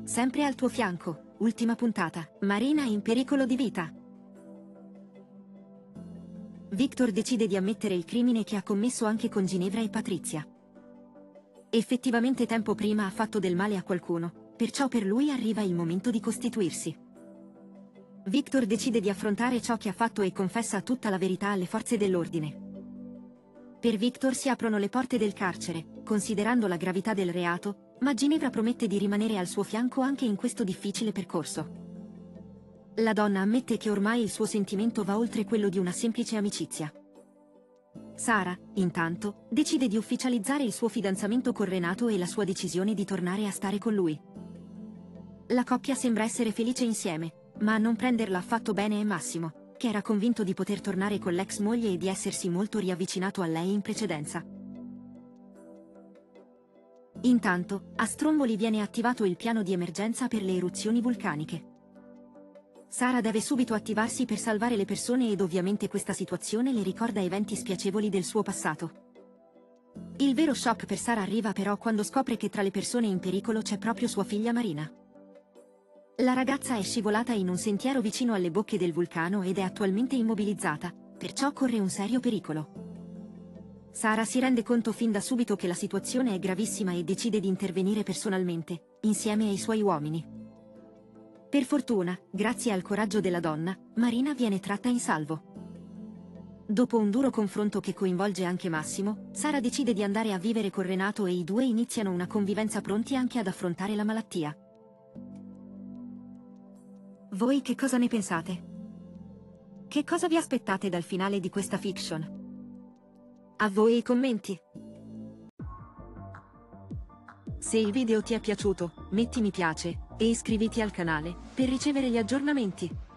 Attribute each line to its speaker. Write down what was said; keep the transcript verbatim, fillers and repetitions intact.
Speaker 1: sempre al tuo fianco. Ultima puntata. Marina in pericolo di vita. Victor decide di ammettere il crimine che ha commesso anche con Ginevra e Patrizia. Effettivamente tempo prima ha fatto del male a qualcuno, perciò per lui arriva il momento di costituirsi. Victor decide di affrontare ciò che ha fatto e confessa tutta la verità alle forze dell'ordine. Per Victor si aprono le porte del carcere, considerando la gravità del reato, ma Ginevra promette di rimanere al suo fianco anche in questo difficile percorso. La donna ammette che ormai il suo sentimento va oltre quello di una semplice amicizia. Sara, intanto, decide di ufficializzare il suo fidanzamento con Renato e la sua decisione di tornare a stare con lui. La coppia sembra essere felice insieme, ma a non prenderla affatto bene è Massimo, che era convinto di poter tornare con l'ex moglie e di essersi molto riavvicinato a lei in precedenza. Intanto, a Stromboli viene attivato il piano di emergenza per le eruzioni vulcaniche. Sara deve subito attivarsi per salvare le persone ed ovviamente questa situazione le ricorda eventi spiacevoli del suo passato. Il vero shock per Sara arriva però quando scopre che tra le persone in pericolo c'è proprio sua figlia Marina. La ragazza è scivolata in un sentiero vicino alle bocche del vulcano ed è attualmente immobilizzata, perciò corre un serio pericolo. Sara si rende conto fin da subito che la situazione è gravissima e decide di intervenire personalmente, insieme ai suoi uomini. Per fortuna, grazie al coraggio della donna, Marina viene tratta in salvo. Dopo un duro confronto che coinvolge anche Massimo, Sara decide di andare a vivere con Renato e i due iniziano una convivenza pronti anche ad affrontare la malattia. Voi che cosa ne pensate? Che cosa vi aspettate dal finale di questa fiction? A voi i commenti! Se il video ti è piaciuto, metti mi piace e iscriviti al canale per ricevere gli aggiornamenti.